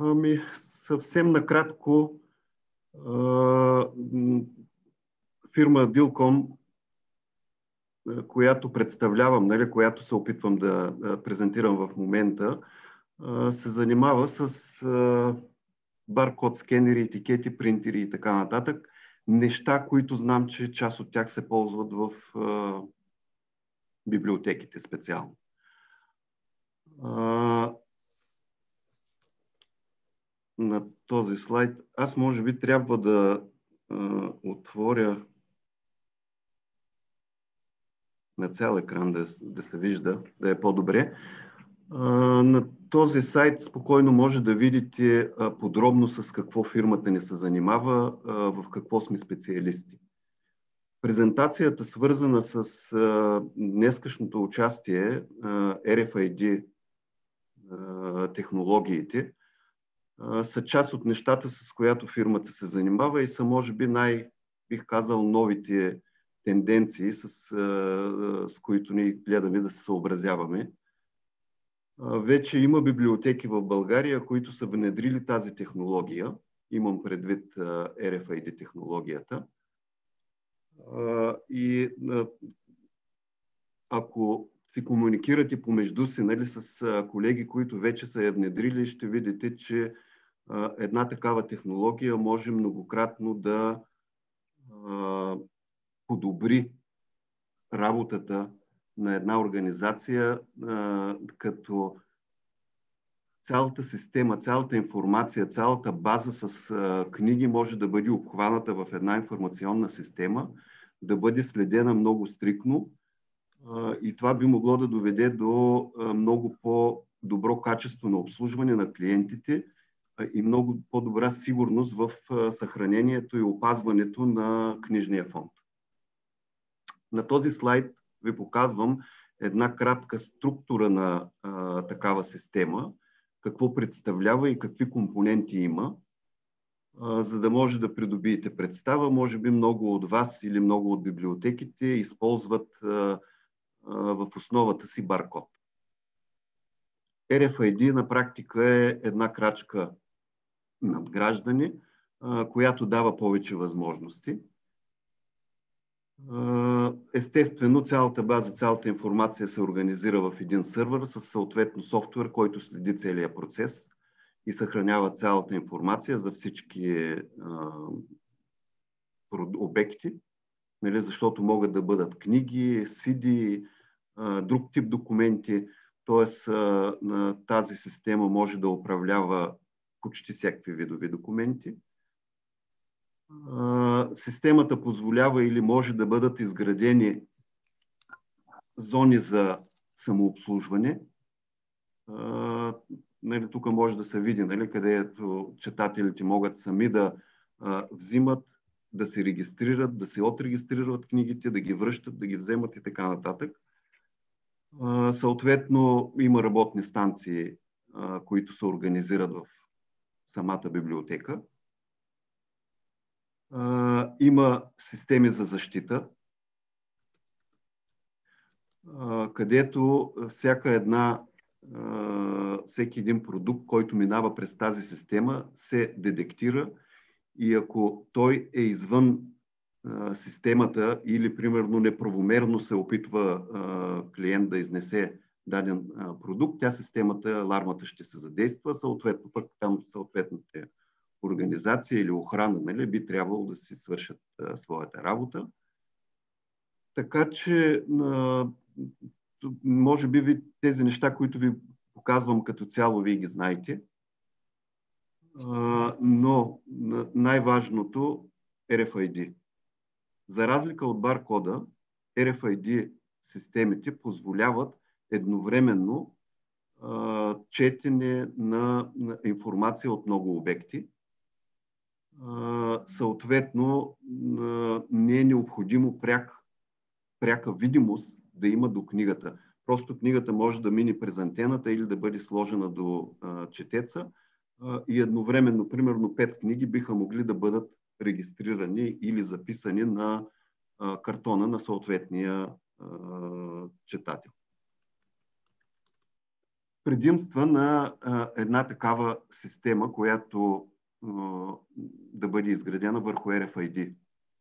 Ами, съвсем накратко, фирма Дилком, която представлявам, нали, която се опитвам да презентирам в момента, се занимава с баркод скенери, етикети, принтери и така нататък. Неща, които знам, че част от тях се ползват в библиотеките специално. На този слайд аз може би трябва да отворя на цял екран да се вижда, да е по-добре. На този сайт спокойно може да видите подробно с какво фирмата ни се занимава, в какво сме специалисти. Презентацията, свързана с днескашното участие, RFID технологиите, са част от нещата, с която фирмата се занимава и са, може би, бих казал, новите тенденции, с които ние гледаме да се съобразяваме. Вече има библиотеки в България, които са внедрили тази технология. Имам предвид RFID технологията. И ако си комуникирате помежду си, нали, с колеги, които вече са я внедрили, ще видите, че една такава технология може многократно да подобри работата на една организация, като цялата система, цялата информация, цялата база с книги може да бъде обхваната в една информационна система, да бъде следена много стриктно и това би могло да доведе до много по-добро качество на обслужване на клиентите и много по-добра сигурност в съхранението и опазването на книжния фонд. На този слайд ви показвам една кратка структура на такава система, какво представлява и какви компоненти има, за да може да придобиете представа. Може би много от вас или много от библиотеките използват в основата си баркод. RFID на практика е една крачка надграждане, която дава повече възможности. Естествено, цялата база, цялата информация се организира в един сървър с съответно софтуер, който следи целия процес и съхранява цялата информация за всички обекти, нали, защото могат да бъдат книги, CD, друг тип документи, т.е. тази система може да управлява почти всякакви видови документи. Системата позволява или може да бъдат изградени зони за самообслужване. Нали, тук може да се види, нали, където читателите могат сами да взимат, да се регистрират, да се отрегистрират книгите, да ги връщат, да ги вземат и така нататък. Съответно, има работни станции, които се организират в самата библиотека. Има системи за защита, където всеки един продукт, който минава през тази система, се детектира и ако той е извън системата или примерно неправомерно се опитва клиент да изнесе даден продукт, системата, алармата ще се задейства, съответно пък там съответните организация или охрана, нали, би трябвало да си свършат своята работа. Така че, може би тези неща, които ви показвам като цяло, вие ги знаете. Но най-важното е RFID. За разлика от баркода, RFID системите позволяват едновременно четене на информация от много обекти. Съответно, не е необходимо пряка видимост да има до книгата. Просто книгата може да мине през антената или да бъде сложена до четеца и едновременно, примерно 5 книги биха могли да бъдат регистрирани или записани на картона на съответния читател. предимства на една такава система, която да бъде изградена върху RFID.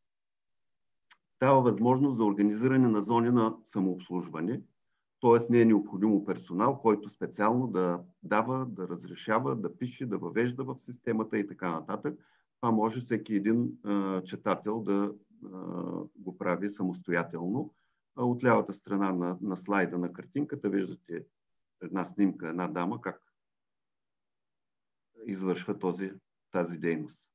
Дава възможност за организиране на зони на самообслужване, т.е. не е необходимо персонал, който специално да дава, да разрешава, да пише, да въвежда в системата и така нататък. Това може всеки един читател да го прави самостоятелно. От лявата страна на слайда на картинката виждате една снимка, една дама, как извършва тази дейност.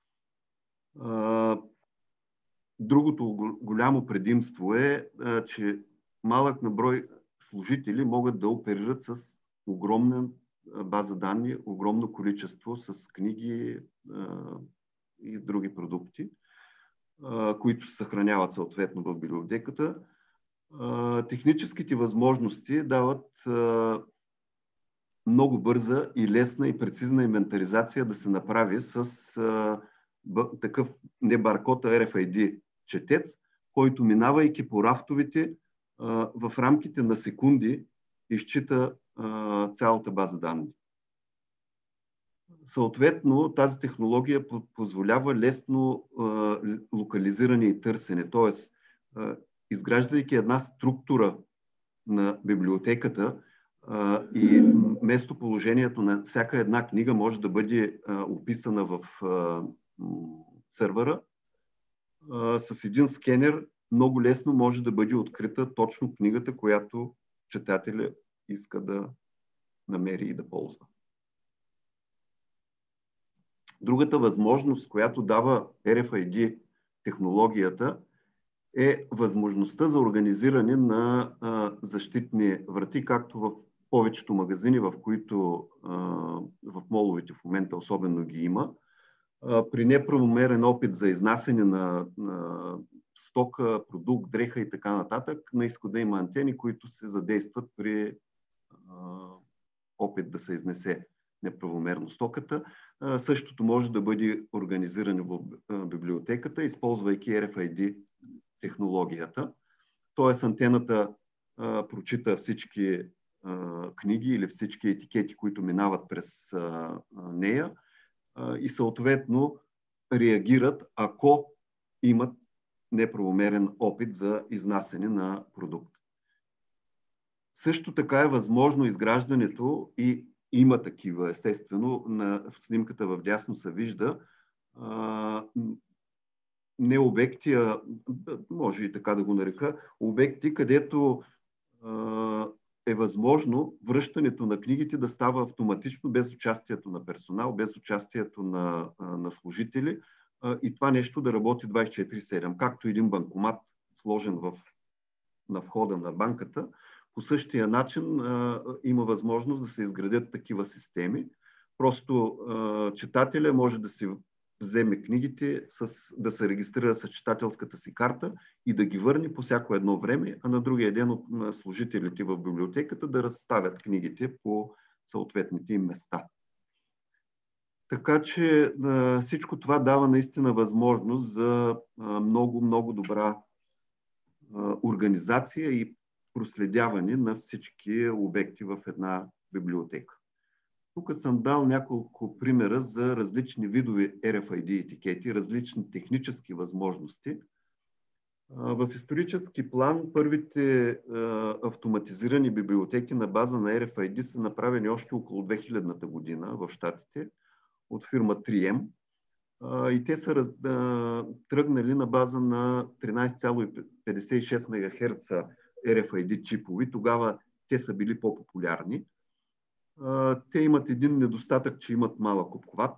Другото голямо предимство е, че малък наброй служители могат да оперират с огромна база данни, огромно количество с книги и други продукти, които се съхраняват съответно в библиотеката. Техническите възможности дават много бърза и лесна и прецизна инвентаризация да се направи с такъв не баркод, а RFID четец, който минавайки по рафтовете в рамките на секунди изчита цялата база данни. Съответно, тази технология позволява лесно локализиране и търсене, т.е. изграждайки една структура на библиотеката и местоположението на всяка една книга може да бъде описана в сървъра, с един скенер много лесно може да бъде открита точно книгата, която читателя иска да намери и да ползва. Другата възможност, която дава RFID технологията, е възможността за организиране на защитни врати, както в повечето магазини, в които в моловете в момента особено ги има. При неправомерен опит за изнасяне на стока, продукт, дреха и така нататък, на изхода има антени, които се задействат при опит да се изнесе неправомерно стоката. Същото може да бъде организирано в библиотеката, използвайки RFID технологията. Тоест антената прочита всички книги или всички етикети, които минават през нея и съответно реагират, ако имат неправомерен опит за изнасяне на продукт. Също така е възможно изграждането и има такива, естествено, в снимката в дясно се вижда, не обекти, а може и така да го нарека, обекти, където е възможно връщането на книгите да става автоматично, без участието на персонал, без участието на служители и това нещо да работи 24/7, както един банкомат, сложен на входа на банката. По същия начин има възможност да се изградят такива системи. Просто читателя може да си вземе книгите, да се регистрира с читателската си карта и да ги върне по всяко едно време, а на другия ден от служителите в библиотеката да разставят книгите по съответните им места. Така че всичко това дава наистина възможност за много, много добра организация и проследяване на всички обекти в една библиотека. Тук съм дал няколко примера за различни видове RFID етикети, различни технически възможности. В исторически план първите автоматизирани библиотеки на база на RFID са направени още около 2000-та година в Щатите от фирма 3M. И те са тръгнали на база на 13,56 МГц RFID чипови. Тогава те са били по-популярни. Те имат един недостатък, че имат малък обхват.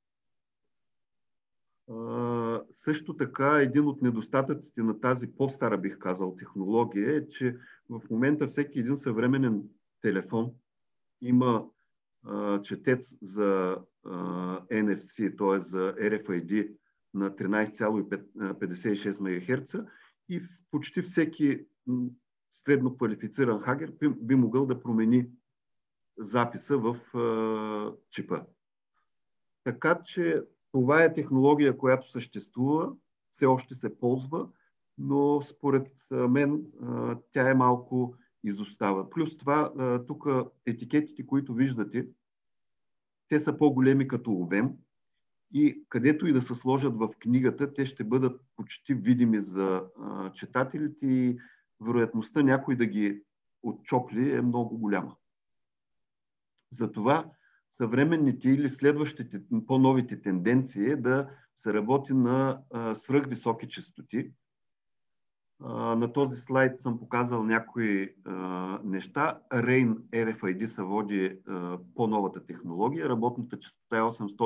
Също така, един от недостатъците на тази по-стара, бих казал, технология е, че в момента всеки един съвременен телефон има четец за NFC, т.е. за RFID на 13,56 МГц и почти всеки средно квалифициран хакер би могъл да промени записа в чипа. Така че това е технология, която съществува, все още се ползва, но според мен тя е малко изостава. Плюс това, тук етикетите, които виждате, те са по-големи като обем и където и да се сложат в книгата, те ще бъдат почти видими за читателите и вероятността някой да ги отчопли е много голяма. Затова съвременните или следващите по-новите тенденции е да се работи на свръхвисоки честоти. На този слайд съм показал някои неща. RAIN RFID се води по-новата технология. Работната честота е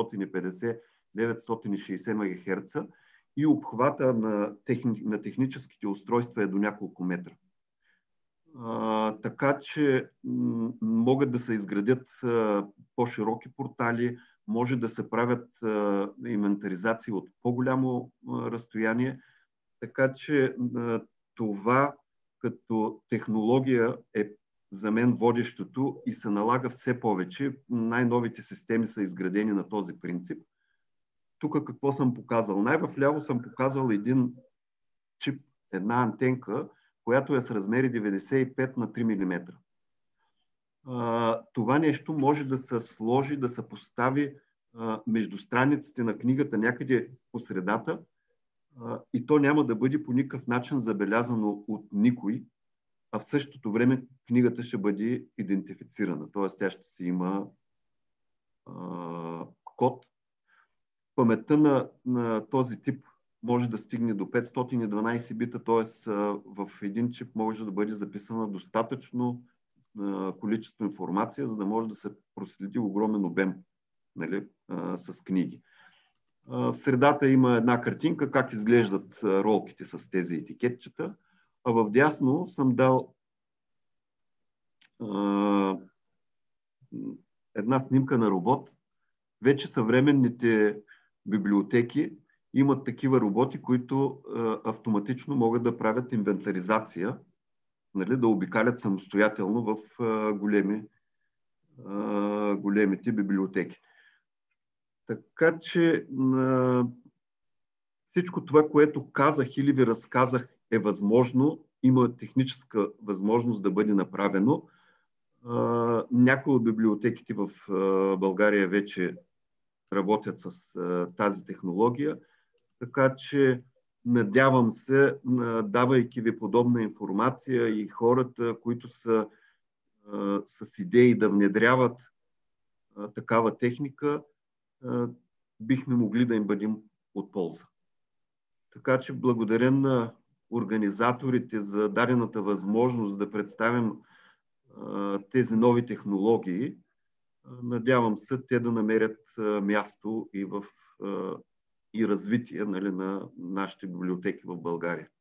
850-960 МГц и обхвата на техническите устройства е до няколко метра. Така че могат да се изградят по-широки портали, може да се правят инвентаризации от по-голямо разстояние. Така че това като технология е за мен водещото и се налага все повече. Най-новите системи са изградени на този принцип. Тук какво съм показал? Най-вляво съм показал един чип, една антенка, която е с размери 95 на 3 мм. Това нещо може да се сложи, да се постави между страниците на книгата някъде по средата, и то няма да бъде по никакъв начин забелязано от никой, а в същото време книгата ще бъде идентифицирана. Т.е. тя ще си има код. Паметта на този тип може да стигне до 512 бита, т.е. в един чип може да бъде записана достатъчно количество информация, за да може да се проследи огромен обем, нали, с книги. В средата има една картинка как изглеждат ролките с тези етикетчета, а в дясно съм дал една снимка на робот. Вече съвременните библиотеки имат такива роботи, които автоматично могат да правят инвентаризация, нали, да обикалят самостоятелно в големите библиотеки. Така че всичко това, което казах или ви разказах, е възможно, има техническа възможност да бъде направено. Някои от библиотеките в България вече работят с тази технология, така че надявам се, давайки ви подобна информация и хората, които са с идеи да внедряват такава техника, бихме могли да им бъдем от полза. Така че благодаря на организаторите за дадената възможност да представим тези нови технологии. Надявам се те да намерят място и развитие, нали, на нашите библиотеки в България.